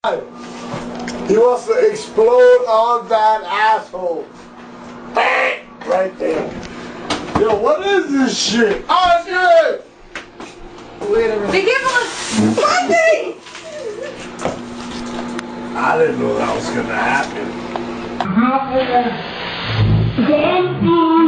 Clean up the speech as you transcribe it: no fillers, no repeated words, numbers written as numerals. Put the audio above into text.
He wants to explode on that asshole. Right there. Yo, what is this shit? Oh shit! Wait a minute. Be careful! Monday! I didn't know that was gonna happen.